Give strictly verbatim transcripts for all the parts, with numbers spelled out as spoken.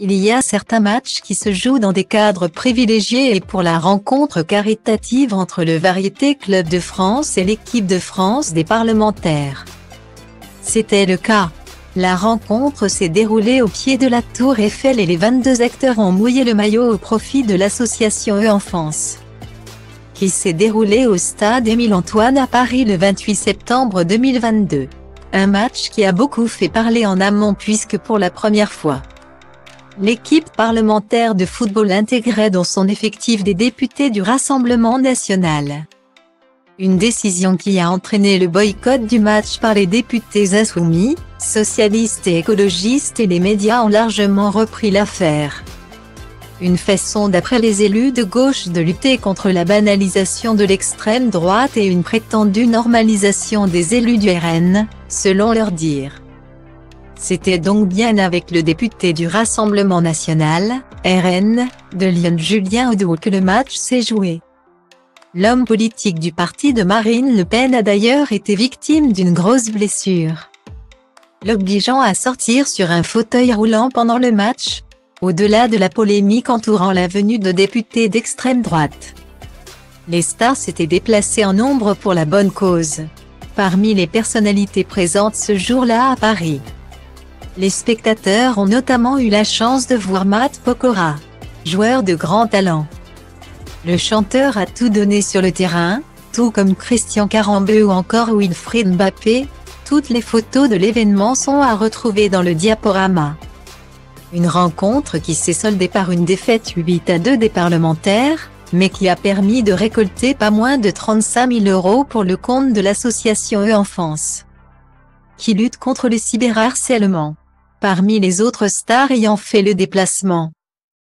il y a certains matchs qui se jouent dans des cadres privilégiés et pour la rencontre caritative entre le Variété Club de France et l'équipe de France des parlementaires. C'était le cas. La rencontre s'est déroulée au pied de la Tour Eiffel et les vingt-deux acteurs ont mouillé le maillot au profit de l'association E-Enfance, qui s'est déroulée au stade Émile-Antoine à Paris le vingt-huit septembre deux mille vingt-deux. Un match qui a beaucoup fait parler en amont puisque pour la première fois, l'équipe parlementaire de football intégrait dans son effectif des députés du Rassemblement national. Une décision qui a entraîné le boycott du match par les députés insoumis, socialistes et écologistes, et les médias ont largement repris l'affaire. Une façon d'après les élus de gauche de lutter contre la banalisation de l'extrême droite et une prétendue normalisation des élus du R N, selon leur dire. C'était donc bien avec le député du Rassemblement national, R N, de Lyon Julien Audoux que le match s'est joué. L'homme politique du parti de Marine Le Pen a d'ailleurs été victime d'une grosse blessure, l'obligeant à sortir sur un fauteuil roulant pendant le match, au-delà de la polémique entourant la venue de députés d'extrême droite. Les stars s'étaient déplacées en nombre pour la bonne cause. Parmi les personnalités présentes ce jour-là à Paris, les spectateurs ont notamment eu la chance de voir Matt Pokora, joueur de grand talent. Le chanteur a tout donné sur le terrain, tout comme Christian Carambeu ou encore Wilfried Mbappé. Toutes les photos de l'événement sont à retrouver dans le diaporama. Une rencontre qui s'est soldée par une défaite huit à deux des parlementaires, mais qui a permis de récolter pas moins de trente-cinq mille euros pour le compte de l'association E-Enfance, qui lutte contre le cyberharcèlement. Parmi les autres stars ayant fait le déplacement,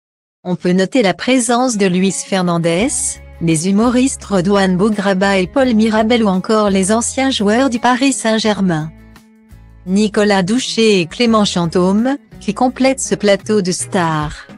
on peut noter la présence de Luis Fernandez, les humoristes Redouane Bougraba et Paul Mirabel ou encore les anciens joueurs du Paris Saint-Germain, Nicolas Douchet et Clément Chantôme, qui complètent ce plateau de stars.